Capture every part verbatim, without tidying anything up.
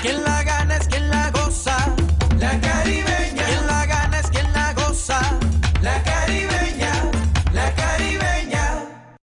Quien la gana es quien la goza, la caribeña. Quien la gana es quien la goza, la caribeña, la caribeña.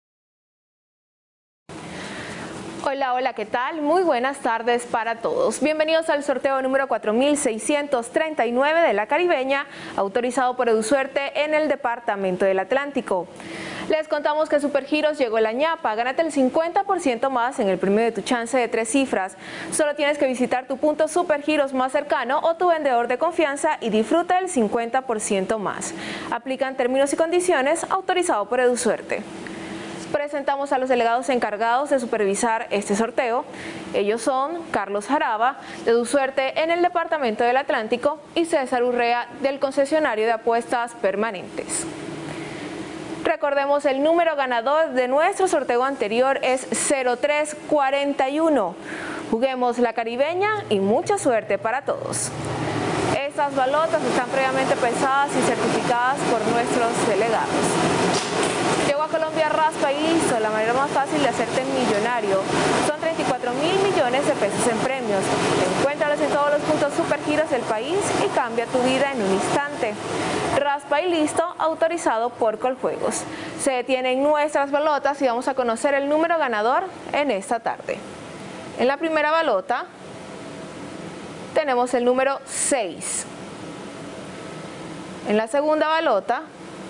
Hola, hola, ¿qué tal? Muy buenas tardes para todos. Bienvenidos al sorteo número cuatro mil seiscientos treinta y nueve de La Caribeña, autorizado por EduSuerte en el Departamento del Atlántico. Les contamos que Supergiros llegó la ñapa. Gánate el cincuenta por ciento más en el premio de tu chance de tres cifras. Solo tienes que visitar tu punto Supergiros más cercano o tu vendedor de confianza y disfruta del cincuenta por ciento más. Aplican términos y condiciones, autorizado por EduSuerte. Presentamos a los delegados encargados de supervisar este sorteo. Ellos son Carlos Jaraba, de EduSuerte en el Departamento del Atlántico, y César Urrea, del concesionario de apuestas permanentes. Recordemos, el número ganador de nuestro sorteo anterior es cero tres cuarenta y uno. Juguemos La Caribeña y mucha suerte para todos. Estas balotas están previamente pesadas y certificadas por nuestros delegados. Llegó a Colombia Raspa y listo, la manera más fácil de hacerte millonario. Son treinta y cuatro mil millones de pesos en premios. Encuéntralos en todos los puntos Supergiros del país y cambia tu vida en un instante. Raspa y listo, autorizado por Coljuegos. Se detienen nuestras balotas y vamos a conocer el número ganador en esta tarde. En la primera balota tenemos el número seis. En la segunda balota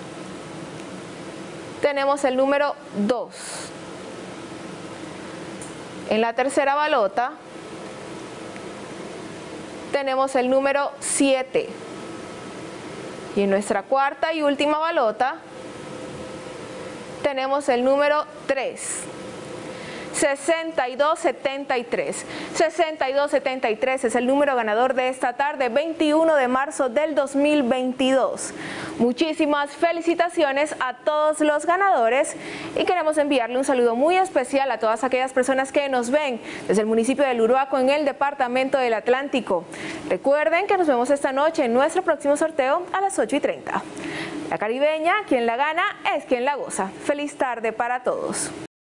tenemos el número dos. En la tercera balota tenemos el número siete. Y en nuestra cuarta y última balota tenemos el número tres. sesenta y dos setenta y tres. sesenta y dos setenta y tres es el número ganador de esta tarde, veintiuno de marzo del dos mil veintidós. Muchísimas felicitaciones a todos los ganadores y queremos enviarle un saludo muy especial a todas aquellas personas que nos ven desde el municipio de Uruaco en el Departamento del Atlántico. Recuerden que nos vemos esta noche en nuestro próximo sorteo a las ocho y treinta. La Caribeña, quien la gana es quien la goza. Feliz tarde para todos.